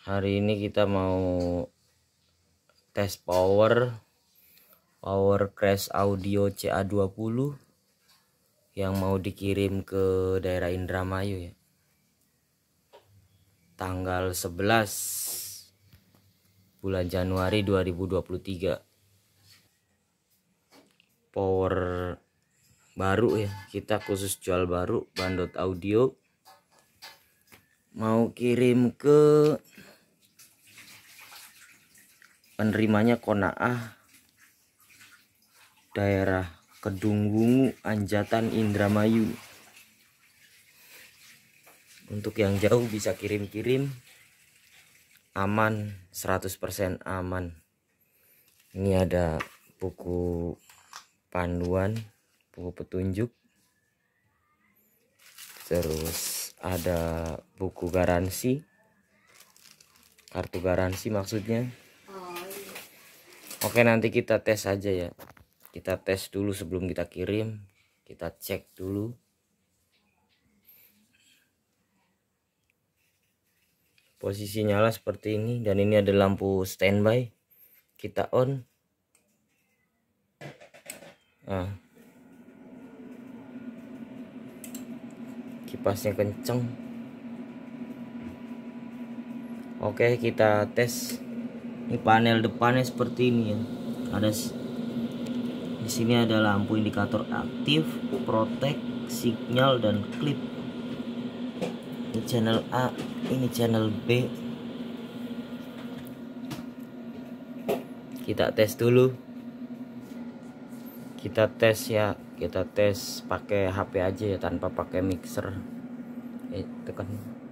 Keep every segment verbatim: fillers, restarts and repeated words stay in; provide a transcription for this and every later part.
Hari ini kita mau tes power Power Crash Audio C A dua puluh yang mau dikirim ke daerah Indramayu ya. Tanggal sebelas bulan Januari dua ribu dua puluh tiga. Power baru ya, kita khusus jual baru bandot audio. Mau kirim ke penerimanya Konaah, daerah Kedungwungu, Anjatan, Indramayu. Untuk yang jauh bisa kirim-kirim, aman, seratus persen aman. Ini ada buku panduan, buku petunjuk, terus ada buku garansi, kartu garansi maksudnya. Oke, nanti kita tes aja ya. Kita tes dulu sebelum kita kirim. Kita cek dulu. Posisi nyala seperti ini, dan ini ada lampu standby. Kita on. Nah, kipasnya kenceng. Oke, kita tes. Ini panel depannya seperti ini ya. Ada di sini ada lampu indikator aktif, protek, sinyal, dan klip. Ini channel A, ini channel B. Kita tes dulu. Kita tes ya, kita tes pakai H P aja ya, tanpa pakai mixer. Eh, tekan.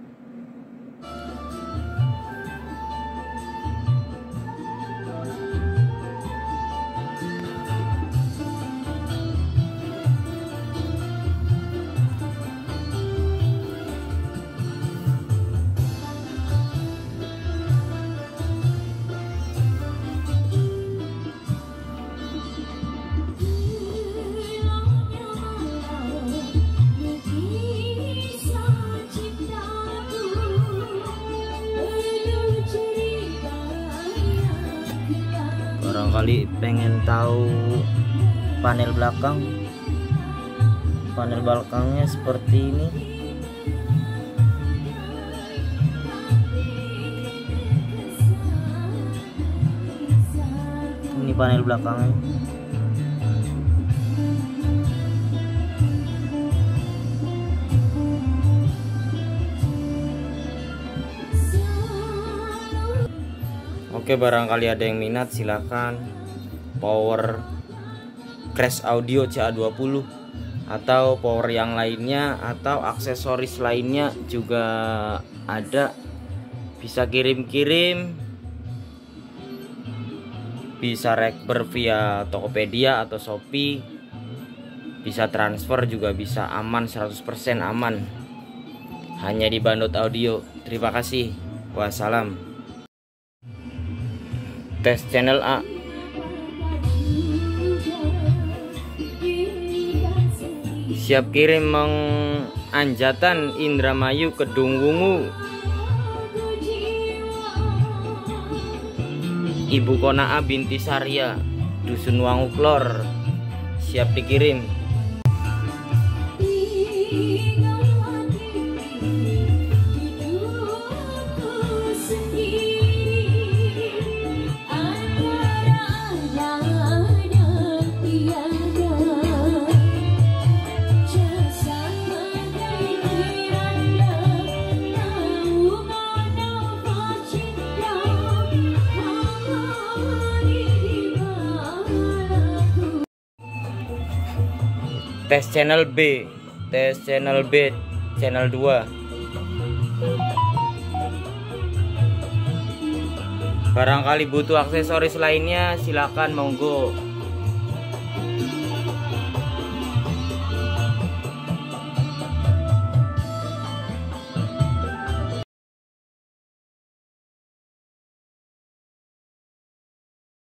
Barangkali pengen tahu panel belakang. Panel belakangnya seperti ini. Ini panel belakangnya. Oke, barangkali ada yang minat, silakan. Power Crash Audio C A dua puluh atau power yang lainnya atau aksesoris lainnya juga ada. Bisa kirim-kirim, bisa rekber via Tokopedia atau Shopee, bisa transfer juga bisa, aman, seratus persen aman. Hanya di Bandot Audio. Terima kasih. Wassalam. Tes channel A. Siap kirim Meng Anjatan, Indramayu, Kedungwungu. Ibu Konaah binti Sarya, Dusun Wanguklor. Siap dikirim. Tes channel B, tes channel B, channel dua. Barangkali butuh aksesoris lainnya, silakan, monggo.